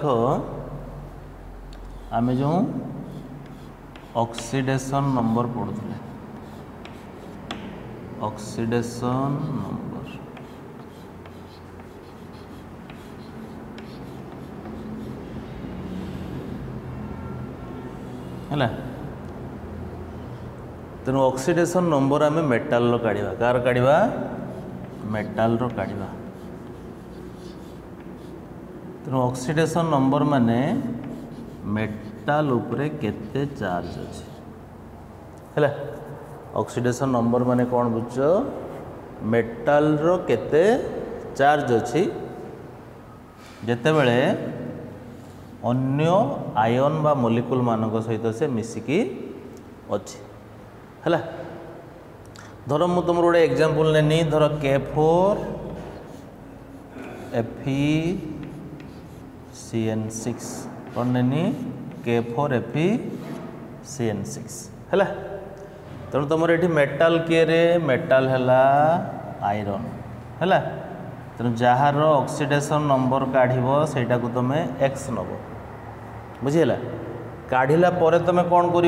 देखो आम जो ऑक्सीडेशन नंबर पढ़ुले ऑक्सीडेशन नंबर है तेणु ऑक्सीडेशन नंबर आम मेटाल रो काढ़ा कार काढ़ा मेटाल रो काढ़ा तेणु ऑक्सीडेशन नंबर माने मेटाल उपरे केते चार्ज अच्छे है ऑक्सीडेशन नंबर माने कौन बुझ मेटाल रो केते चार्ज अच्छी जेते बेले अन्य आयन बा मोलिक्यूल मानक सहित से मिसिकी अच्छी है धर मु तुम गोटे एग्जांपल नेनी धर K4 FeCN6 कौन नेनी K4 FeCN6 है तेणु तुम ये मेटाल किए मेटाल है आयरन है तेणु जार ऑक्सीडेशन नंबर काढ़ सेटा को तुम एक्स नब बुझीला काढ़ला पर तुम कौन कर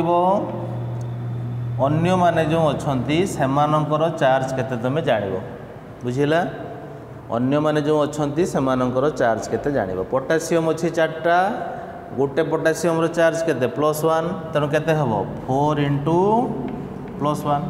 अन्य माने जो अच्छा से चार्ज केते तुम जान बुझीला अन्य माने जो अच्छा से चार्ज केते जान पोटासियम अच्छी 4टा गोटे पोटासियम रो चार्ज केते +1 तेणु केते हम 4 × +1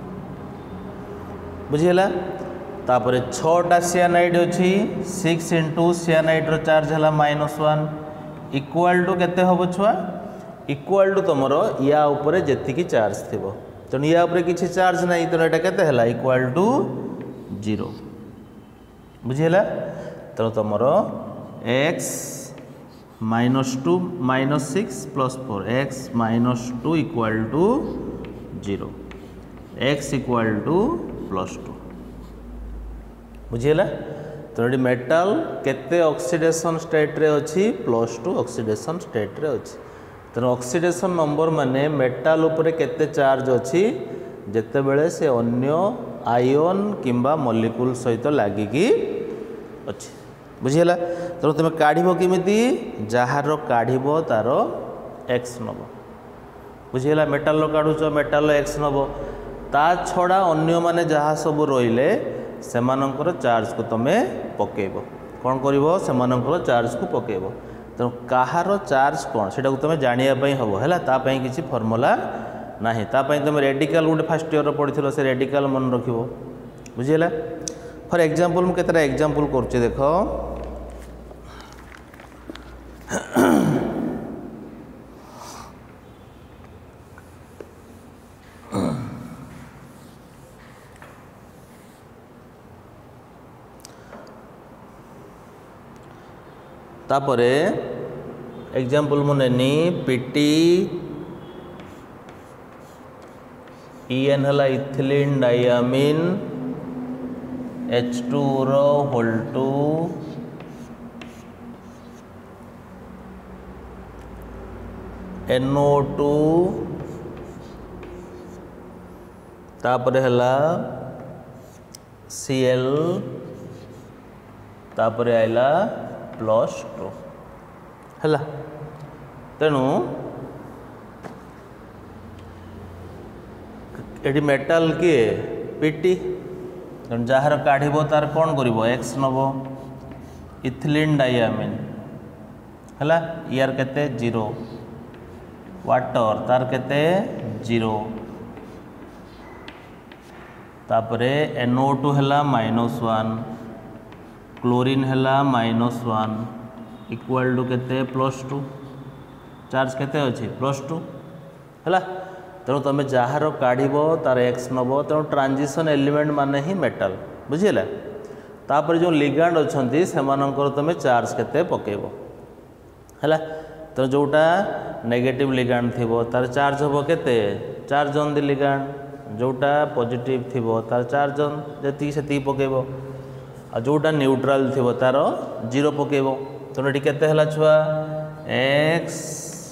बुझीला तापर 6टा सियानाइड अच्छी 6 × सियानाइड रो चार्ज है -1 इक्वाल टू केते हम छुआ इक्वाल टू तुम या उपरे जेतिकी चार्ज थी तेणु या उपरे किसी चार्ज नहीं तेणु यहाँ केते है इक्वाल टू 0 बुझीला तेणु तुम x -2 -6 + 4 x -2 equal to 0 x equal to +2 बुझीला तो ये मेटाल केते ऑक्सीडेशन स्टेट रे अच्छी +2 ऑक्सीडेशन स्टेट रे अच्छी तेणु ऑक्सीडेशन नंबर माने मेटाल उपरे केते चार्ज अच्छी जेते बेले से अन्य आयन किंबा मॉलिक्यूल सहित लागिकी अच्छी बुझीला तेणु तुम काढ़ किमिति जार काढ़ तार एक्स नब बुझीला मेटाल काढ़ुच मेटाल एक्स नब ता छड़ा अन्य माने जहाँ सब रहिले सेमानंकर चार्ज को तुम पकेब कौन कर सेमानंकर चार्ज को पकेब तेणु कहार चार्ज कौन से तुम जानापी हम है किसी फर्मुला ना तुम रेडिकल गोटे फर्स्ट ईयर पढ़ी से रेडिकल मन रख बुझीला फॉर एग्जांपल मुझे केतटा एग्जांपल करुच्चे देख तापरे एग्जांपल मुनेनी पीटी EN है इथिलीन डायमीन H2 रो होल 2 NO2 तापरे हला Cl तापरे आइला +2 है तेणु ये मेटाल किए पीटी तेणु जार काढ़ तार कौन कर एक्स नब इथिलीन डायमीन है यार केते 0 वाटर तार केते 0 तापरे NO2 है -1 क्लोरीन है -1 इक्वाल टू केते +2 चार्ज केते अच्छी +2 है तेणु तुम जार काढ़ तार एक्स नब तेणु ट्रांजिशन एलिमेंट माने ही मेटाल बुझीला तापर जो लिगांड अच्छा से तुम चार्ज केते पकेब है तेणु जोटा नेगेटिव लिगांड थी तार चार्ज हम केते चार्ज ऑन द लिगांड जोटा पॉजिटिव थी तार चार्ज ऑन जी से पकेब आ जोटा न्यूट्रल थी तार 0 पकेब तेणु ये केते हला छुआ x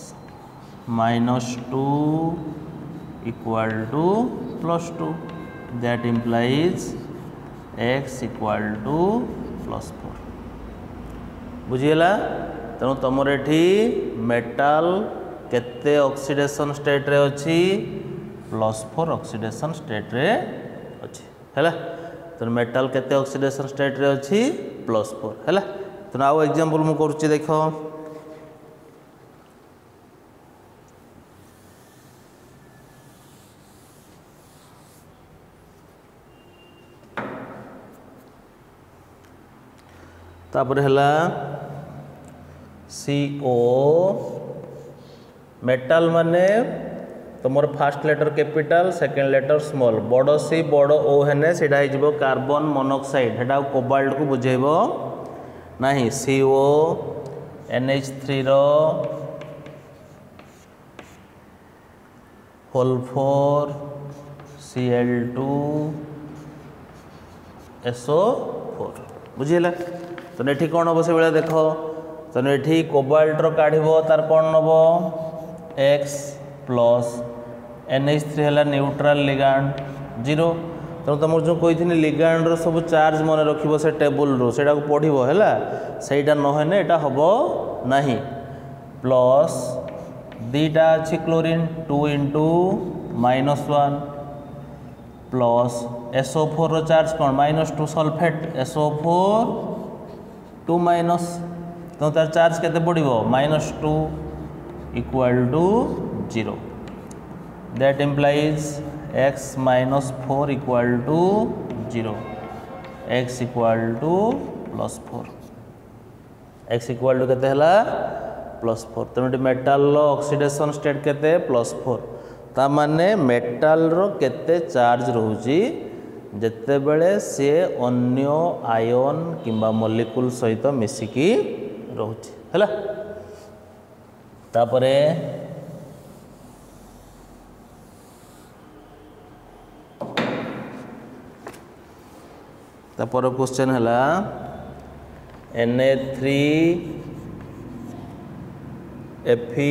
-2 equal to +2 that implies x equal to +4 बुझीगला तेणु तुमर एठी मेटाल केते ऑक्सीडेशन स्टेट रे अछि +4 ऑक्सीडेशन स्टेट रे अछि हैला। तेणु मेटाल केते ऑक्सीडेशन स्टेट रे अछि +4 हैला। तेणु आउ एग्जांपल मु करूची देखो तापर हैला CO मेटाल माने तुमर first letter capital second letter small बड़ सी बड़ ओ हेने सेटा हो जिवो कार्बन मोनोक्साइड हेटा कोबाल्ट को बुझेबो नाही CO NH3 रो होल 4 Cl2 SO4 बुझिला। तो एठी कौन हम से बेला देख तो एठी कोबाल्ट रो काढ़िबो तार कौन नबो X प्लस NH3 है न्यूट्रल लिगांड 0। तो तुम जो कही लिगांड रो सब चार्ज मन रखिबो से टेबल रो सेटा को पढ़िबो हैला सेटा नहेने एटा हबो नाही प्लस दीटा अछि क्लोरीन 2 × -1 प्लस SO4 रो चार्ज कौन -2 सल्फेट SO4 2 माइनस तो तार चार्ज केते पड़िबो -2 = 0 that implies x - 4 = 0 x = +4 x = केते हला +4। तेणु मेटाल रो ऑक्सीडेशन स्टेट केते +4 ता माने मेटाल रो केते चार्ज रहउची जेते बेले से अन्य आयन किंबा मॉलिक्यूल सहित मिसिकी रहउची हैला। तापरे तापर क्वेश्चन हैला Na3 Fe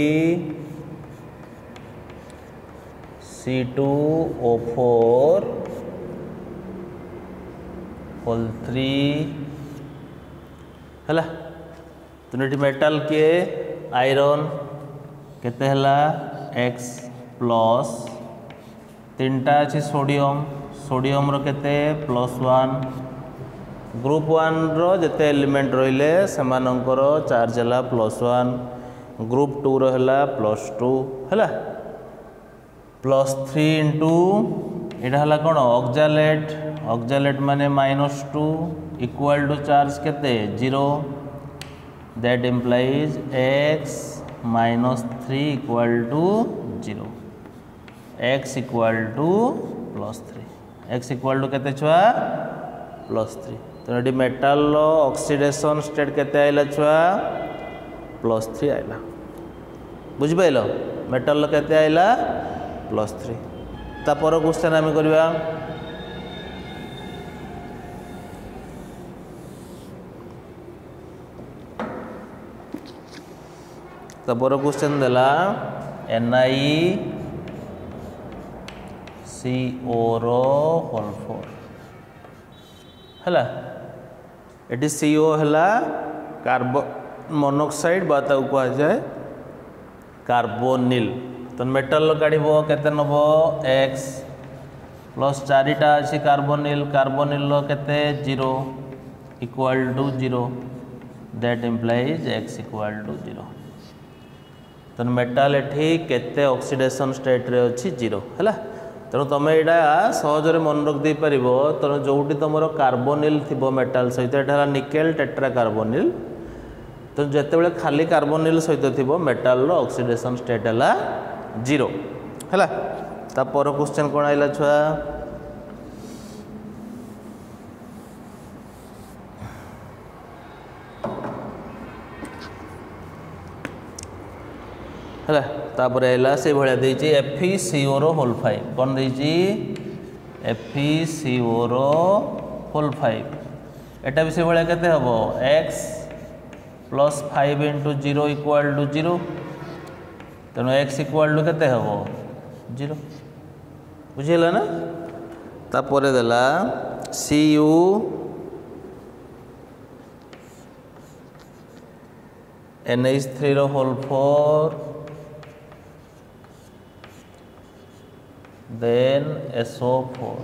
C2O4 होल 3 हैला। तो नेटी मेटाल के आयरन केते हला X प्लस तीनटा अछि सोडियम सोडियम रो केते +1 ग्रुप 1 रो जेते एलिमेंट रहिले सेमानंकर चार्ज हला +1 ग्रुप 2 रो हला +2 हैला +3 * एटा हला कोन ऑक्जालेट ऑक्जालेट माने -2 = चार्ज केते 0 that implies x - 3 = 0 x = +3 x = केते छुआ +3। तो ये मेटाल ऑक्सीडेशन स्टेट केते आइला छुआ +3 आइला बुझ पाइलो मेटाल केते आइला +3। ता पर क्वेश्चन आमे करबा तापर क्वेश्चन देला NiCO रो होल 4 हैला एटी CO हैला कार्बन मोनोक्साइड बा ता को जाए कार्बोनिल। तो मेटल काढ़िबो केते नबो x प्लस 4टा अछि कार्बोनिल कार्बोनिल लो केते 0 = 0 दैट इम्प्लाइज x = 0। तो मेटाल एठी केते ऑक्सीडेशन स्टेट रे अछि 0 हैला। तेणु तुम यहाँ सहजरे मन रख दे पार तेणु जोटी तुम कार्बोनिल थी मेटाल सहित एटा निकेल टेट्रा कार्बोनिल तो जिते खाली कार्बोनिल सहित थी मेटाल ऑक्सीडेशन स्टेट है 0 है। तापर क्वेश्चन कौन आइला छुआ है तापर आइला से भाया देछि FeCO रो होल 5 कौन देछि FeCO रो होल 5 एटा भी से भाया केते हबो x प्लस 5 * 0 = 0 तेणु x = केते हबो 0 बुझिला ना। तापर देला Cu NH3 रो whole 4 then SO4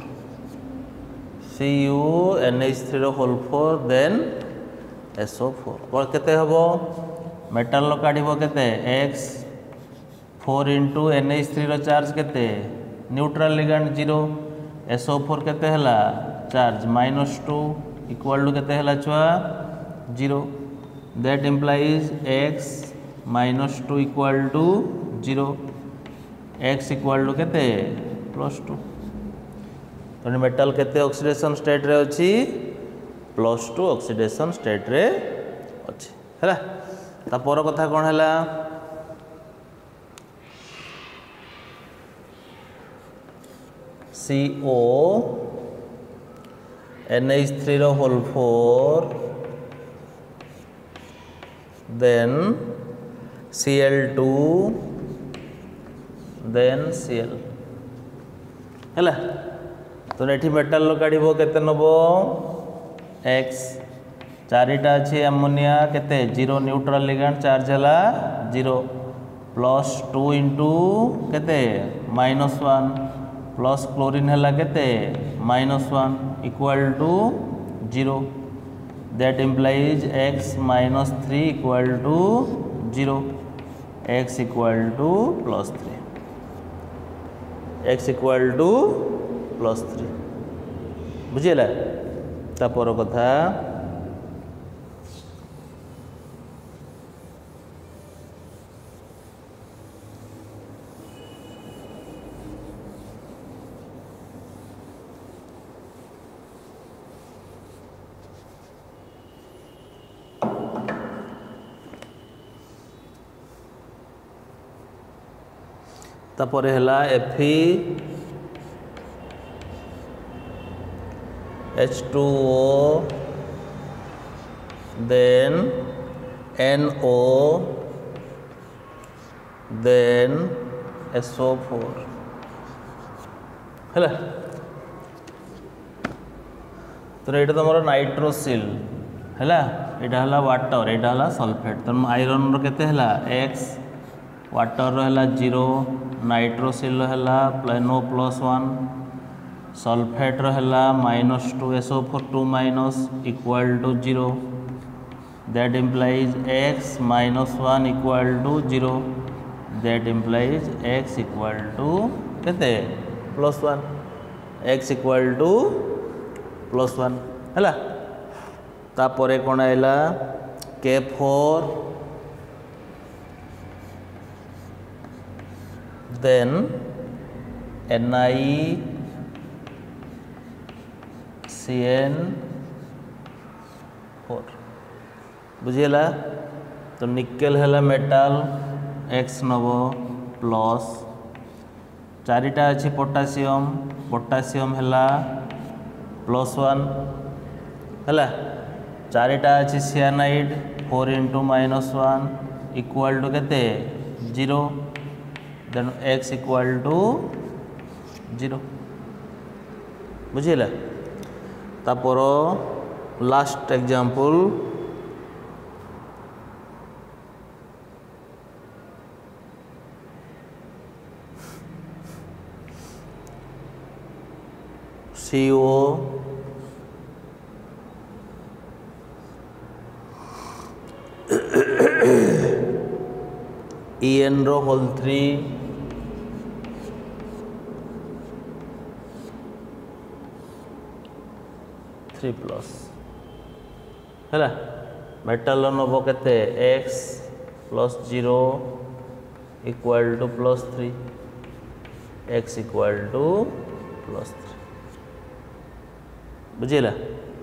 Cu NH3 रो होल 4 then SO4 पर केते हबो मेटल लो काढिबो केते x 4 into NH3 रो चार्ज केते न्यूट्रल लिगेंड 0 SO4 केते हला चार्ज -2 इक्वल टू केते हला छुआ 0 that implies x -2 equal to 0 x equal to केते +2 तो मेटल केते ऑक्सीडेशन स्टेट रे अछि +2 ऑक्सीडेशन स्टेट रे अछि हैला ता पर कथा कोन हैला CO NH3 रो whole 4 then Cl2 then Cl हैला तो एठी मेटल लो काढिबो केते नबो x चारिटा अछि अमोनिया केते 0 न्यूट्रल लिगेंड चार्ज हला 0 +2 into केते -1 प्लस क्लोरीन हला केते -1 equal to 0 that implies x -3 equal to 0 x equal to +3 x equal to +3 बुझिला तापर कथा तापर हला Fe H2O then NO then SO4 हला तो एटा तमरो नाइट्रोसिल हला एटा हला वाटर एटा हला सल्फेट तो आयरन रो केते हला x वाटर रो हला 0 नाइट्रोसिल रो हला NO +1 सल्फेट रो हला -2 SO4 2- equal to 0 that implies x -1 equal to 0 that implies x equal to केते +1 x equal to +1 हला तापरे कोन आइला K4 then NiCN4 बुझिला तो निकेल हला मेटल x नबो प्लस चारिटा अछि पोटासियम पोटासियम हला +1 हला चारिटा अछि सियानाइड 4 into -1 इक्वल टू केते 0 then x equal to 0 बुझिला तापर लास्ट एग्जांपल CO EN रो होल 3 3+ हैला मेटल नबो केते x +0 equal to +3 x equal to +3 बुझिला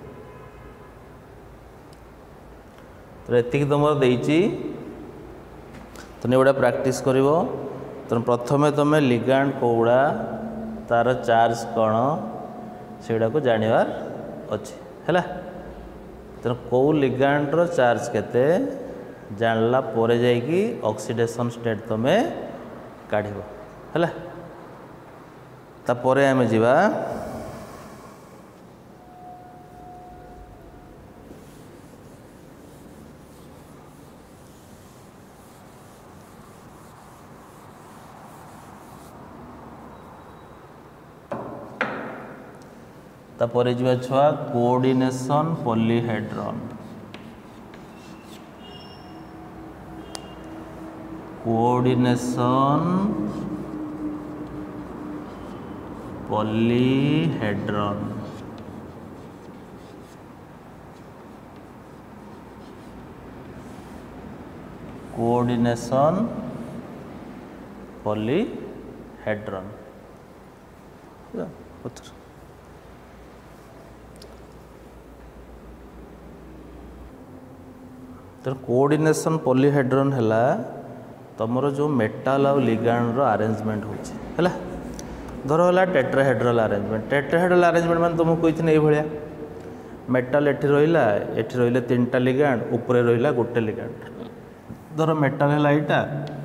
तो एतिक तुम देइची तो एगुड़ा प्रैक्टिस करिवो तो प्रथमे तुम लिगैंड कोड़ा तार चार्ज कौन सेगुड़ा को जानिबार अच्छे हैला तो कौ लिगैंड रो चार्ज केते जानला पोरे जाइकी ऑक्सीडेशन स्टेट तुमे काढिबो हैला ता पोरे आमे जिबा तापर जा छुआ coordination polyhedron coordination polyhedron coordination polyhedron तो कोऑर्डिनेशन पॉलीहेड्रॉन है तुमर जो मेटाल आ लिगांड रो अरेंजमेंट होला धर है टेट्राहेड्रल अरेंजमेंट टेट्राहेड्रल अरेंजमेंट मान तुमको कही ये भाया मेटाल एठी रही तीन टा लिगांड ऊपर रहा गोटे लिगांड धर मेटाल है यहाँ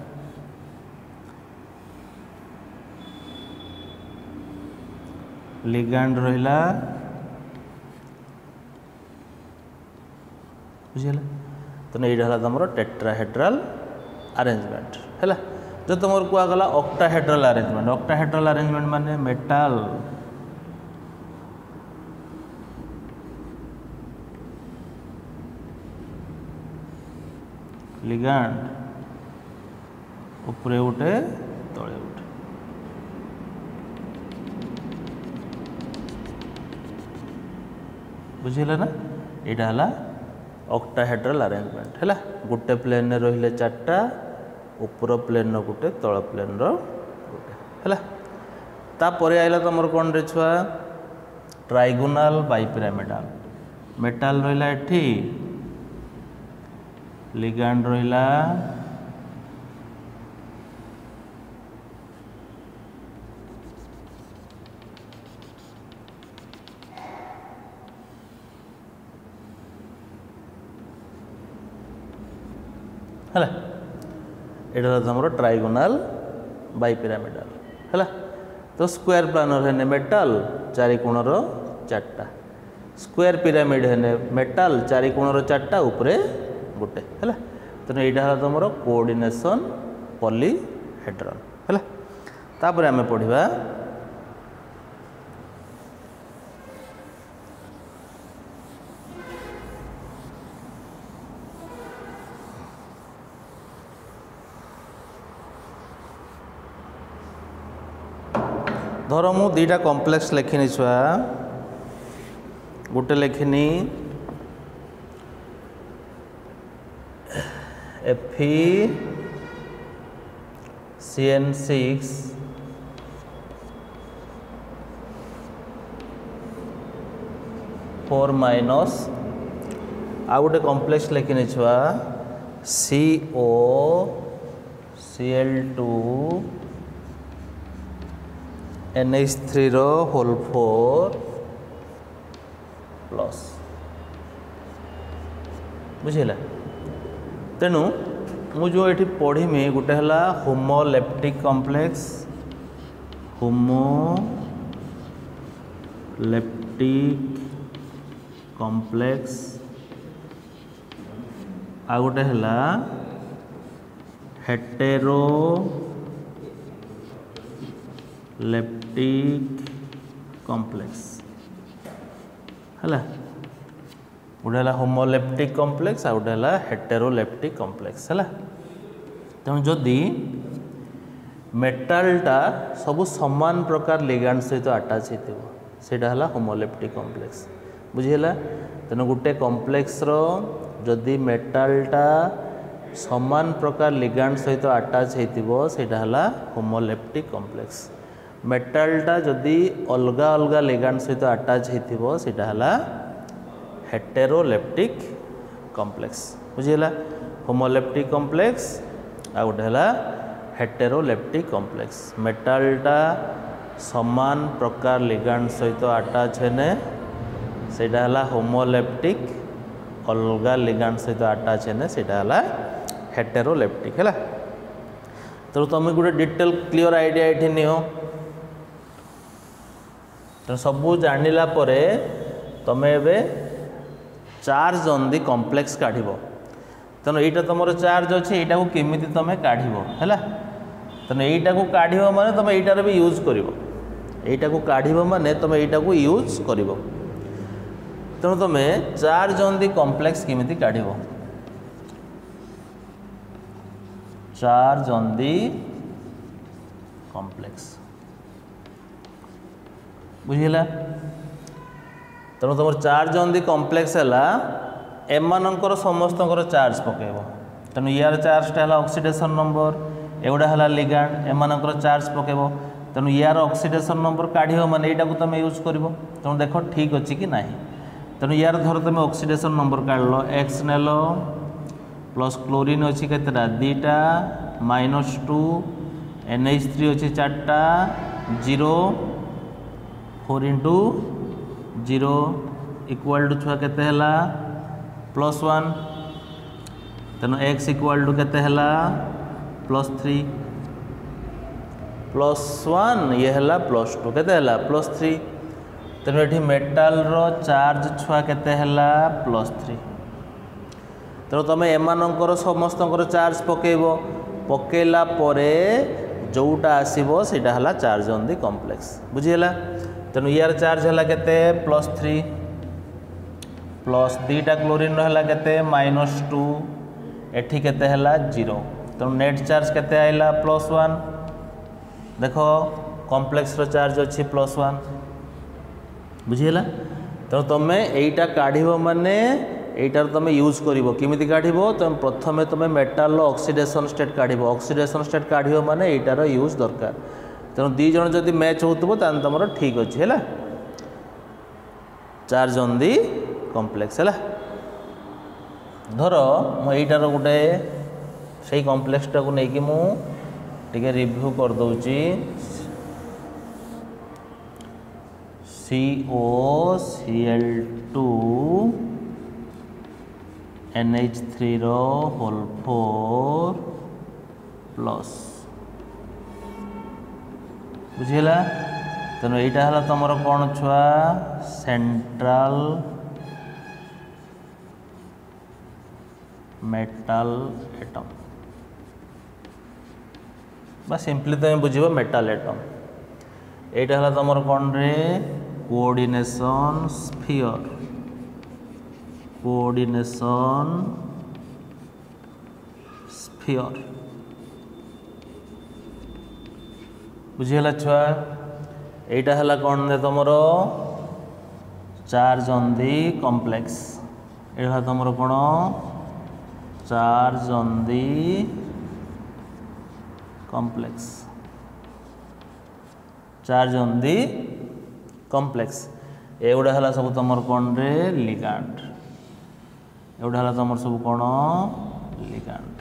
लिगांड रहा बुझीगला तो यहाँ तुम टेट्राहेड्रल अरेंजमेंट है जो तुम कहगला ऑक्टाहेड्रल अरेंजमेंट माने मेटाल लिगांड ऊपर गोटे तले गोटे बुझीगला ना यहाँ है ऑक्टाहेड्रल अरेंजमेंट है गोटे प्लेन रहिले चार्टा ऊपर प्लेन गोटे तल प्लेन गोटे है तापर आइला तुम कौन रे छुआ ट्राइगोनल बाइपिरामिडाल मेटाल रहा एठी लिगांड रहा है यहाँ तुम ट्राइगोनल बाइपिरामिडाल है तो स्क्वायर प्लानर है मेटाल चारि कोणर चार्टा स्क्वायर पिरामिड है मेटाल चारि कोणर चार्टा उपरे गोटे है तेना यहाँ तुम कोऑर्डिनेशन पॉलीहेड्रॉन है तापर आम पढ़ा धर मु दीटा कॉम्प्लेक्स लिखिनी छुआ गोटे लिखिनी FeCN6 4 माइनस आ गोटे कॉम्प्लेक्स लिखिनी छुआ COCl2 NH3 रो होल 4 प्लस बुझेला तेणु मु जो ये पढ़ी गोटे है होमोलेप्टिक कॉम्प्लेक्स आ गोटे है हेटेरोलेप्टिक कॉम्प्लेक्स है गोटे है होमोलेप्टिक कॉम्प्लेक्स आ गोटे है हेटेरोलेप्टिक कॉम्प्लेक्स है तेणु जदि मेटालटा सब समान प्रकार लिगांड सहित अटैच होता है होमोलेप्टिक कॉम्प्लेक्स बुझीगला तेणु गोटे कॉम्प्लेक्स जदि मेटालटा समान प्रकार लिगांड सहित अटैच होता है होमोलेप्टिक कॉम्प्लेक्स मेटालटा जदि अलग अलग लिगांड सहित अटैच होता है हेटेरोलेप्टिक कॉम्प्लेक्स बुझीगला होमोलेप्टिक कॉम्प्लेक्स आ गोटे है हेटेरोलेप्टिक कॉम्प्लेक्स मेटालटा समान प्रकार लिगांड सहित अटैच है सेटा है होमोलेप्टिक अलग लिगांड सहित अटैच है सेटा है हेटेरोलेप्टिक है तो तुम गोटे डिटेल क्लियर आइडिया ये नियो तो सबू जानिला परे तुम ए चार्ज ऑन दी कॉम्प्लेक्स काढ़ तेणु यहाँ तुम चार्ज अच्छे यहाँ को केमी तुम काढ़ है तेणु यहाँ को काढ़ माने तुम यहाँ भी यूज कर এইটা को काढ़िबो माने तुम এইটা को यूज करिवो तेणु तुम चार्ज ऑन दी कॉम्प्लेक्स केमिति काढ़िबो चार्ज ऑन दी कॉम्प्लेक्स बुझिला तेणु तुम चार्ज ऑन दी कॉम्प्लेक्स है एमानकर समस्तकर चार्ज पकेब तेणु यार चार्जटा है ऑक्सीडेशन नंबर एगुड़ा है लिगांड एमानकर चार्ज पकेब तेणु यार ऑक्सीडेशन नंबर काढ़ माने यहाँ को तुम यूज कर तेणु देख ठीक अच्छी कि ना तेणु यार धर तुम ऑक्सीडेशन नंबर काढ़ एक्स नेल प्लस क्लोरीन अच्छी केतटा दीटा -2 NH3 अच्छी 4टा 0 4 × 0 इक्वल टू छुआ केते हला +1 तेणु x इक्वल टू केते हला +3 +1 ये हला +2 केते हला +3 तेणु ये मेटाल रो चार्ज छुआ केते हला +3 तेणु तुम एमानकर समस्तकर चार्ज पकेब पकेला परे जोटा आसीबो सेटा हला चार्ज ऑन दी कॉम्प्लेक्स बुझीला तेणु यार चार्ज है केते +3 प्लस दीटा क्लोरीन है केते -2 एठी केते हला 0 तेणु नेट चार्ज केते आइला +1 देख कॉम्प्लेक्स रो चार्ज अच्छी +1 बुझीला तेणु तुम एटा काढ़िबो माने एटार तुम यूज करिवो किमिति काढ़िबो तुम प्रथमे तुम मेटाल ऑक्सीडेशन स्टेट काढ़िबो ऑक्सीडेशन स्टेट काढ़िबो माने एटार यूज दरकार तेणु दी जण जदि मैच होतबो तान तुमरो ठीक अछि हैला चार्ज ऑन दी कॉम्प्लेक्स है धर मुझार गोटे से कॉम्प्लेक्सटा को लेकिन मुझे रिव्यू कर दूची COCl2 NH3 रो होल 4 प्लस बुझीला तेणु यहाँ है तुम कौन छुआ सेंट्रल मेटाल एटम बा सिंपली तुम बुझ मेटाल एटम यहाँ है तुम कौन रे कोऑर्डिनेशन स्फीयर कोऑर्डिनेशन स्फीयर बुझीगला छुआ यहाँ है कौन रे तुम चार्ज ऑन दी कॉम्प्लेक्स यहाँ तुम कौन charge on the complex charge on the complex एगुड़ा है सब तुम कौन रे लिगांड एगुड़ा है तुम सब कौन लिगांड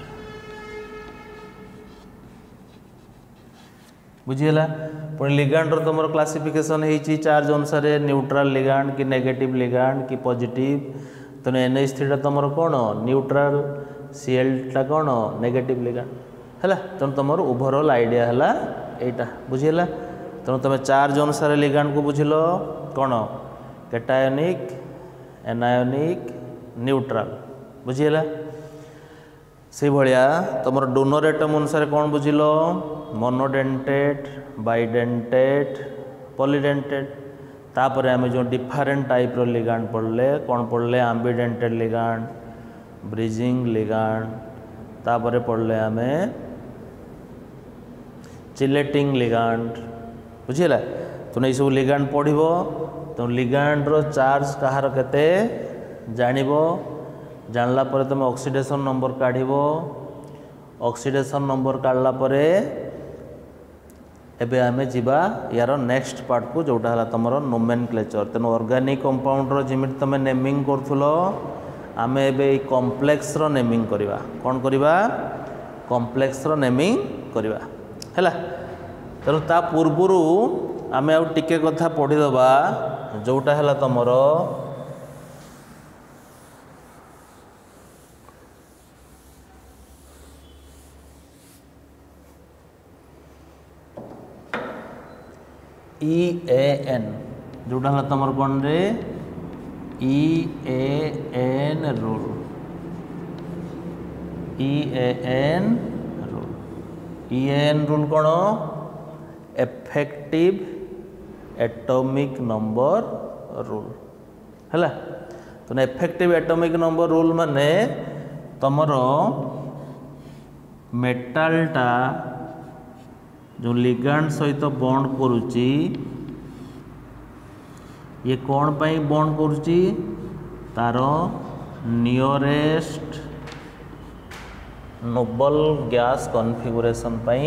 बुझीगला पुणी लिगांड तुम क्लासिफिकेशन होती चार्ज अनुसार न्यूट्रल लिगांड कि नेगेटिव लिगांड कि पॉजिटिव तेणु NH3 तुम कौन न्यूट्रल Cl टा कौन नेगेटिव लिगांड है तेणु तुम ओवरऑल आइडिया है यहाँ बुझीगला तेणु तुम चार्ज अनुसार लिगांड को बुझिल कौन कैटायनिक एनायनिक न्यूट्रल बुझीगला से भाया तुम डोनर एटम अनुसार कौन बुझिल मोनोडेंटेट बाइडेंटेट पॉलीडेंटेट तापर आम जो डिफरेंट टाइप रो लिगांड पढ़ले कौन पढ़ले एम्बिडेंटेड लिगांड ब्रिजिंग लिगांड तापर पढ़ले आम चिलेटिंग लिगांड बुझीला तो नहीं सब लिगांड पढ़ तो लिगांड रो चार्ज कहार केते जानिबो जानला परे तुम ऑक्सीडेशन नंबर काढ़िबो ऑक्सीडेशन नंबर काढ़ला परे एबे आमे जिबा यार नेक्स्ट पार्ट को जोटा हला तमरो नोमेनक्लेचर तेनो ऑर्गेनिक कंपाउंड रो जिमिट तमे नेमिंग करथुलो आमे एबे ई कॉम्प्लेक्स रो नेमिंग करिवा कोन करिवा कॉम्प्लेक्स रो नेमिंग करिवा हैला तेणु ता पूर्वरु आमे आउ टिके कथा पढ़ी दबा जोटा हला तमरो EAN जोटा हला तमर कौन रे EAN rule EAN rule EAN rule कौन इफेक्टिव एटॉमिक नंबर रूल है। तो इफेक्टिव एटॉमिक नंबर रूल माने तमर मेटालटा जो लिगैंड सहित बॉन्ड करुची ये कौन पाई बॉन्ड करुची तार nearest noble gas configuration pi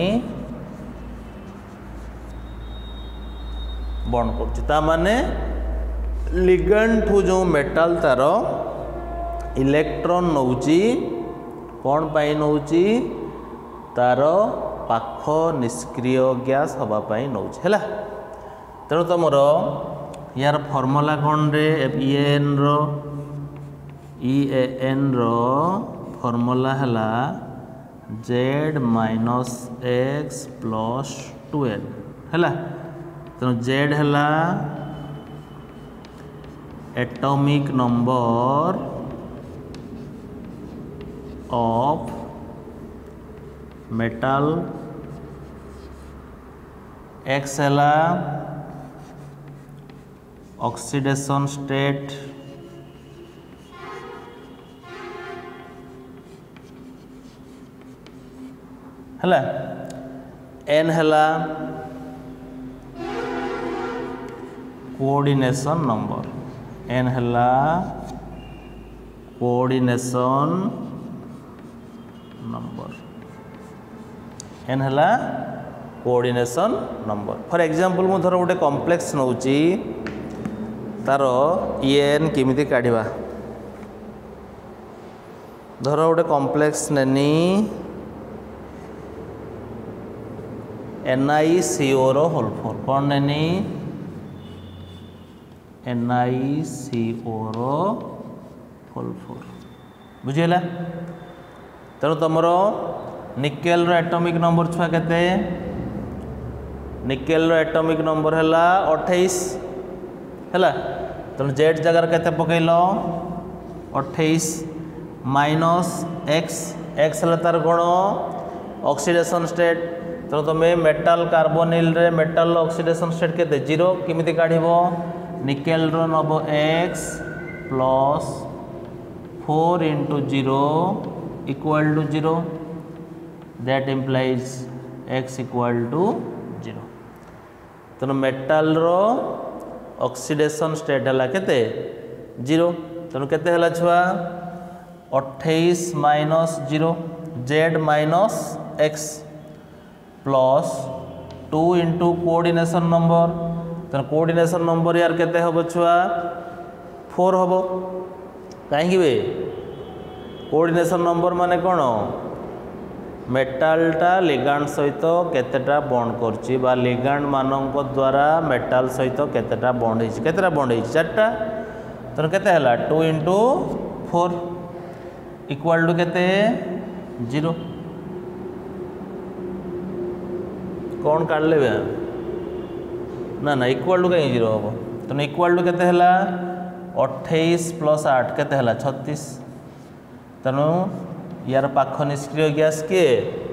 bond करुची ता माने लिगैंड ठू जो मेटाल तार इलेक्ट्रॉन नौची कौन पाई नौची तार पाख निष्क्रिय गैस हवा पाई नौची हैला। तेणु तुमर यार फॉर्मूला कौन रे EAN रो फॉर्मूला हैला Z minus X plus 2N हैला। तेणु Z हैला atomic number of metal, X हैला ऑक्सीडेशन स्टेट, हैला। N हैला कोऑर्डिनेशन नंबर, N हैला कोऑर्डिनेशन नंबर, N हैला कोऑर्डिनेशन नंबर। फॉर एग्जांपल मु धर गोटे कॉम्प्लेक्स नौची तार EAN केमिति काढ़िबा। धर गोटे कॉम्प्लेक्स नेनी NiCO रो होल 4 कौन नेनी NiCO रो होल 4 बुझीला। तेणु तुमर निकेल रो एटॉमिक नंबर छुआ केते निकेल रो एटॉमिक नंबर हैला 28 हैला। तेणु Z जगह केते पकैलो 28 माइनस X हैला तार कोण ऑक्सीडेशन स्टेट। तेणु तुम मेटाल कार्बोनिल रे मेटाल ऑक्सीडेशन स्टेट केते 0 केमिति काढिबो निकेल रो नब X plus 4 into 0 equal to 0 that implies X equal to 0। तेणु मेटाल रो ऑक्सीडेशन स्टेट है केते 0। तेणु केते हला छुआ 28 minus 0 Z minus X plus 2 into coordination number. तेणु कोऑर्डिनेशन नंबर यार केते हबो छुआ 4 हबो कहीं बे कोऑर्डिनेशन नंबर माने कौन मेटालटा लिगैंड सहित केतेटा बॉन्ड करछि बा लिगैंड मानक द्वारा मेटाल सहित केतेटा बॉन्ड हिच केतेटा बॉन्ड हिच 4टा। तेणु केते हला 2 into 4 इक्वल टू केते 0 कौन काढ़ ले ना ना इक्वल टू कहीं 0 हम। तेणु इक्वल टू केते हला 28 प्लस 8 केते हला 36। तेणु यार पाख निष्क्रिय गैस किए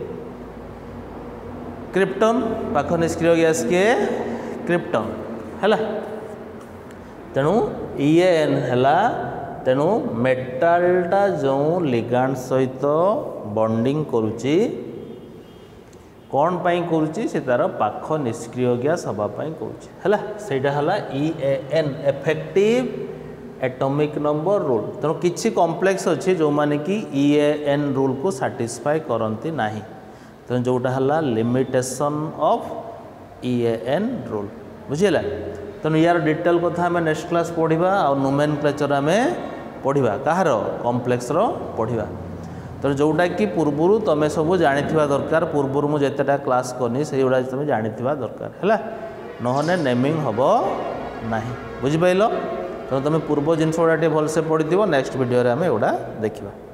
क्रिप्टन पाख निष्क्रिय गैस किए क्रिप्टन हैला। तेणु EAN हैला तेणु मेटालटा जो लिगैंड सहित बॉन्डिंग करुची कौन पाई करुची से तार पाख निष्क्रिय गैस हवा पाई करुची हैला। सेटा हला EAN effective atomic number rule. तेणु किछि कॉम्प्लेक्स अच्छी जो माने कि EAN रूल को सैटिस्फाई करती नाही। तेणु जोटा हला लिमिटेशन ऑफ EAN रूल बुझीला। तेणु यार डिटेल कथा आम नेक्स्ट क्लास पढ़ा और नोमेनक्लेचर आम पढ़ा कहार कॉम्प्लेक्स रो पढ़ा। तेणु जोटा कि पूर्व तुम सब जानी दरकार पूर्व मुझे क्लास करनी से गुड़ा तुम जानी दरकार है नहने नेमिंग हम ना बुझिपाल। तेणु तुम पूर्व जिनस गुड़ा भलसे पढ़ी नेक्स्ट वीडियो आम एगुड़ा देखा।